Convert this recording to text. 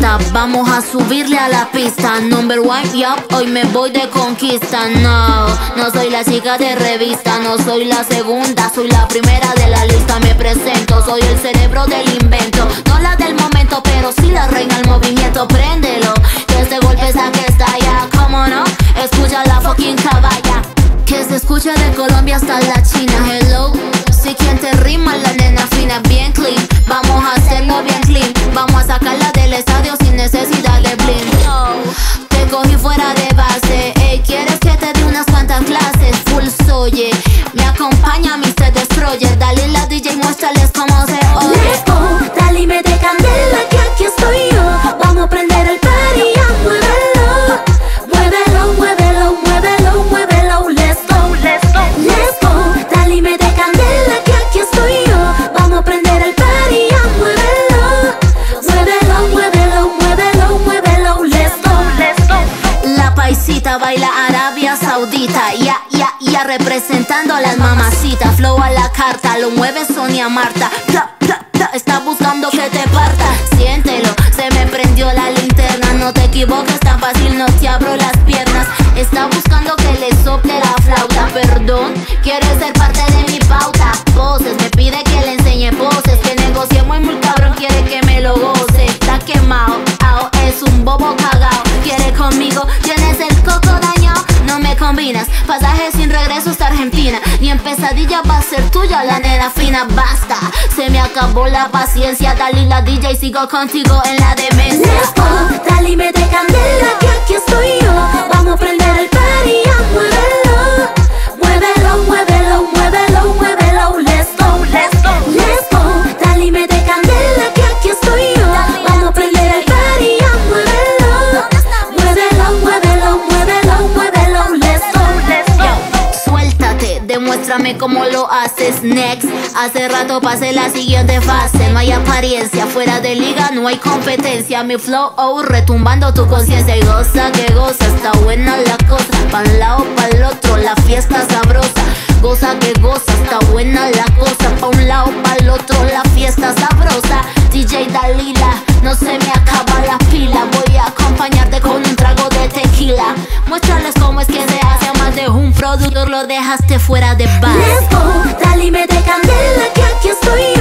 pista. Vamos a subirle a la pista. Number one, yup, hoy me voy de conquista. No soy la chica de revista, no soy la segunda, soy la primera de la lista. Me presento, soy el cerebro del invento, no la del momento, pero sí la reina del movimiento. Préndelo, que este golpe saque estalla, ¿cómo no? Escucha la fucking caballa, que se escucha de Colombia hasta la China. Hello, si quien te rima la nena fina, bien clean. Vamos a hacerlo bien clean, vamos a sacarla del estadio sin necesidad de bling. Te cogí fuera de base, ey, ¿quieres que te dé unas cuantas clases? Full soye, me acompaña Mr. Destroyer. Dale la DJ, muéstrales cómo se oye. Let's go, dale y mete candela, que aquí estoy yo. Vamos a prender el party, ya muévelo. Muévelo, muévelo, muévelo, muévelo. Let's go, let's go. Let's go, dale y mete candela, que aquí estoy yo. Vamos a prender el party, ya muévelo. Muévelo, muévelo, muévelo, muévelo. Let's go, let's go. La paisita baila Arabia Saudita, ya representando a las mamacitas. Flow a la carta, lo mueve Sonia Marta. Pla, pla, pla, está buscando que te parta. Siéntelo, se me prendió la linterna. No te equivoques, tan fácil no te abro las piernas. Está buscando que le sople la flauta. Perdón, quiere ser parte de mi pauta. Poses, me pide que le enseñe poses, que negociemos muy cabrón, quiere que me lo goce. Está quemado, es un bobo cagao. Quiere conmigo, tienes el coco dañado. No me combinas, pasaje sin regreso hasta Argentina. Ni en pesadilla va a ser tuya la nena fina. Basta, se me acabó la paciencia. Dale la DJ, sigo contigo en la demencia. Let's go, dale y mete candela, que aquí estoy yo. Vamos a prender el party, ya muévelo. Muévelo, muévelo, muévelo, muévelo. Let's go, let's go. Let's go, dale y mete candela, que aquí estoy yo. Vamos a prender el party, ya muévelo. Muévelo, muévelo, muévelo, muévelo. Let's go, let's go. Suéltate, demuéstrame cómo lo haces. Next, hace rato pasé la siguiente fase. No hay apariencia, fuera de liga no hay competencia. Mi flow, retumbando tu conciencia. Y goza que goza, está buena la cosa. Pa' un lado, pa'l otro, la fiesta sabrosa. Goza que goza, está buena la cosa. Pa' un lado, pa'l otro, la fiesta sabrosa. DJ Dalila, no se me acaba la pila. Voy a acompañarte con un trago de tequila. Muéstrales cómo es que se hace. Más de un productor lo dejaste fuera de base. Let's go, dale y mete candela, que aquí estoy yo.